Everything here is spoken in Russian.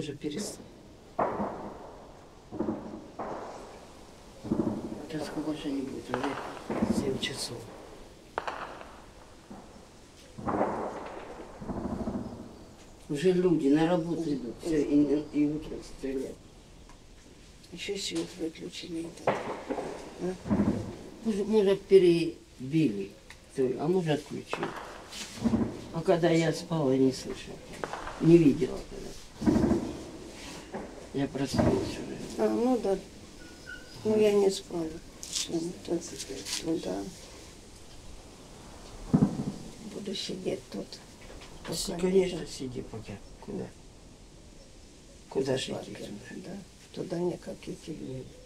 уже перестал. Сейчас сколько же не будет, уже 7 часов. Уже люди на работу идут, все, и утром стреляют. Еще свет выключили. Может, перебили, а может, отключили. А когда я спала, не слышала, не видела когда. Я проснулась уже. А, ну да. Ну я не спала. Туда. Буду сидеть тут. Конечно, сиди пока. Куда? Куда же идти? Да. Туда никак идти.